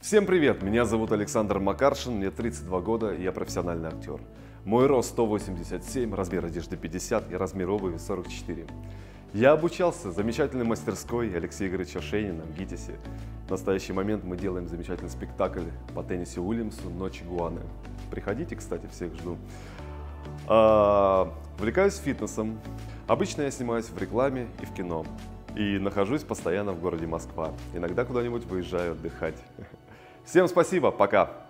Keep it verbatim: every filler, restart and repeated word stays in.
Всем привет! Меня зовут Александр Макаршин, мне тридцать два года, и я профессиональный актер. Мой рост сто восемьдесят семь, размер одежды пятьдесят и размер обуви сорок четыре. Я обучался в замечательной мастерской Алексея Игоревича Шейнина в ГИТИСе. В настоящий момент мы делаем замечательный спектакль по Теннесси Уильямсу «Ночь игуаны». Приходите, кстати, всех жду. А, увлекаюсь фитнесом. Обычно я снимаюсь в рекламе и в кино. И нахожусь постоянно в городе Москва. Иногда куда-нибудь выезжаю отдыхать. Всем спасибо, пока!